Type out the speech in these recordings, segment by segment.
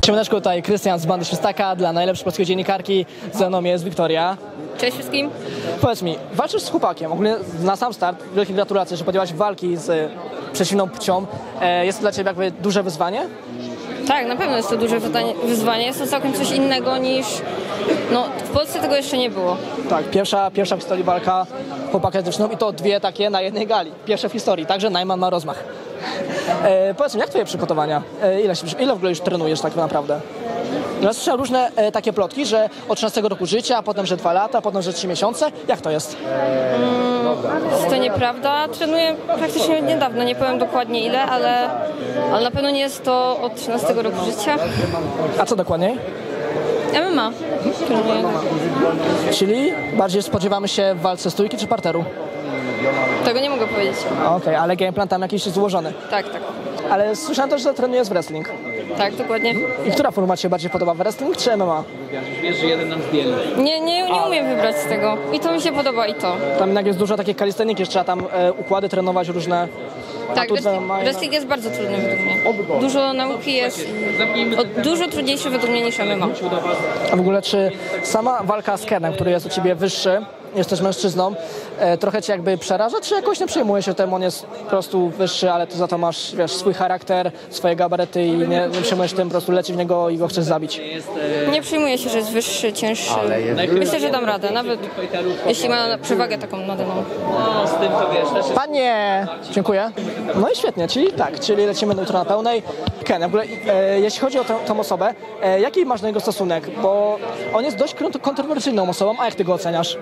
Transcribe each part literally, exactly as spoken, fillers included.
Siemaneczko, tutaj Krystian z Bandy Świstaka dla najlepszej polskiej dziennikarki. Ze mną jest Wiktoria. Cześć wszystkim. Powiedz mi, walczysz z chłopakiem, ogólnie na sam start, wielkie gratulacje, że podjęłaś walki z przeciwną płcią. E, jest to dla Ciebie jakby duże wyzwanie? Tak, na pewno jest to duże wyzwanie. Jest to całkiem coś innego niż... No, w Polsce tego jeszcze nie było. Tak, pierwsza, pierwsza w historii walka chłopaka z dziewczyną i to dwie takie na jednej gali. Pierwsze w historii, także Najman ma rozmach. E, powiedz mi, jak Twoje przygotowania? E, ile, ile w ogóle już trenujesz tak naprawdę? Ja słyszałem różne e, takie plotki, że od trzynastego roku życia, a potem, że dwa lata, a potem, że trzy miesiące. Jak to jest? Hmm, jest to nieprawda. Trenuję praktycznie niedawno, nie powiem dokładnie ile, ale, ale na pewno nie jest to od trzynastego roku życia. A co dokładniej? M M A. Trenuję. Czyli bardziej spodziewamy się w walce stójki czy parteru? Tego nie mogę powiedzieć. Okej, okay, ale gameplan tam jakiś jest złożony. Tak, tak. Ale słyszałem też, że trenujesz w wrestling. Tak, dokładnie. I która forma Ci się bardziej podoba, wrestling czy M M A? Wiesz, że jeden nam zdjęli. Nie, nie, nie umiem wybrać z tego. I to mi się podoba, i to. Tam jednak jest dużo takich kalistenik, jeszcze trzeba tam e, układy trenować różne. Tak, tu wrestling, za- wrestling jest bardzo trudny według mnie. Dużo nauki jest, o, dużo trudniejsze według mnie niż M M A. A w ogóle czy sama walka z Kenem, który jest u Ciebie wyższy, jesteś mężczyzną, e, trochę Cię jakby przeraża, czy jakoś nie przejmuje się tym, on jest po prostu wyższy, ale Ty za to masz, wiesz, swój charakter, swoje gabaryty i nie, nie przejmujesz tym, po prostu leci w niego i go chcesz zabić? Nie przejmuję się, że jest wyższy, cięższy. Myślę, że dam radę, nawet jeśli ma przewagę taką nade mną. No, z tym to wiesz, też jest... Panie! Dziękuję. No i świetnie, czyli tak, czyli lecimy jutro na pełnej. Ken, w ogóle e, jeśli chodzi o tę, tą osobę, e, jaki masz do niego stosunek? Bo on jest dość kont- kontrowersyjną osobą, a jak Ty go oceniasz?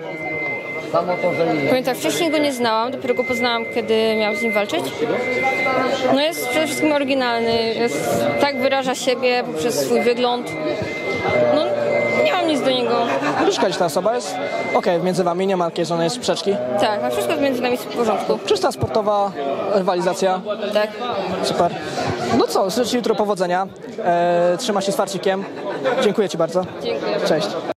Powiem tak, wcześniej go nie znałam, dopiero go poznałam, kiedy miałam z nim walczyć. No jest przede wszystkim oryginalny, jest, tak wyraża siebie poprzez swój wygląd. No nie mam nic do niego. Nie szkodzi ta osoba, jest okej, między Wami nie ma jakiejś żadnej sprzeczki. Tak, a wszystko między nami jest w porządku. Czysta sportowa rywalizacja. Tak. Super. No co, życzę Ci jutro powodzenia. E, trzyma się z farcikiem. Dziękuję Ci bardzo. Dziękuję. Cześć.